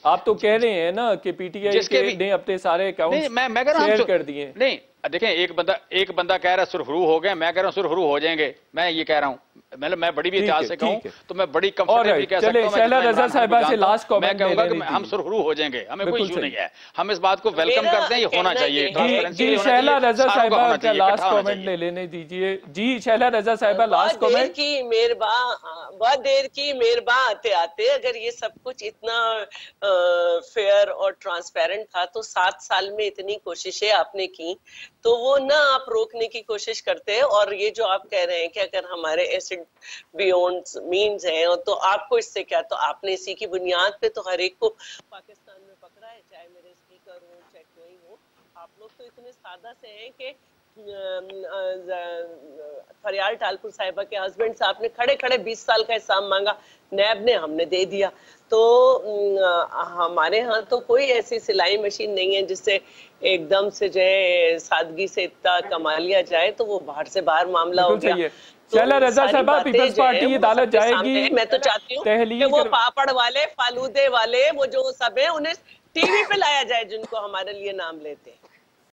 आप तो कह रहे हैं ना कि पीटीआई ने अपने सारे अकाउंट मैं कह रहा हूं शेयर कर दिए। नहीं देखें, एक बंदा कह रहा है सुरखरू हो गए, मैं कह रहा हूं सुरखरू हो जाएंगे। मैं ये कह रहा हूं, मतलब मैं बड़ी भी इतिहास से कहूं तो मैं बड़ी कंफर्टेबली कह सकता हूं। शैला रजा साहिबा से लास्ट कमेंट मैं कहूंगा कि हम सुरखरू हो जाएंगे, हमें कोई इशू नहीं है, हम इस बात को वेलकम करते हैं, ये होना चाहिए, जी शैला रजा साहिबा का लास्ट कमेंट ले लेने दीजिए। जी शैला रजा साहिबा लास्ट कमेंट। बहुत देर की मेहरबान आते आते अगर ये सब कुछ इतना फेयर और ट्रांसपेरेंट था तो 7 साल में इतनी कोशिशें आपने की, तो वो ना आप रोकने की कोशिश करते हैं। और ये जो आप कह रहे हैं कि अगर हमारे एसिड बियॉन्ड मीन्स हैं तो आपको इससे क्या, तो आपने इसी की बुनियाद पे तो हर एक को पाकिस्तान में पकड़ा है, चाहे मेरे स्पीकर हो चाहे कोई हो। आप लोग तो इतने सादा से हैं कि फरियाल ठालपुर साहिबा के हस्बैंड साहब ने खड़े खड़े 20 साल का हिसाब मांगा, नैब ने हमने दे दिया। तो हमारे यहाँ तो कोई ऐसी सिलाई मशीन नहीं है जिससे एकदम से जो है सादगी से इतना कमा लिया जाए, तो वो बाहर से बाहर मामला हो गया। शैला रजा साहिबा पीपल्स पार्टी अदालत जाएगी। मैं तो चाहती हूँ कि वो पापड़ वाले, फालूदे वाले, वो जो सब है उन्हें टीवी पे लाया जाए जिनको हमारे लिए नाम लेते हैं।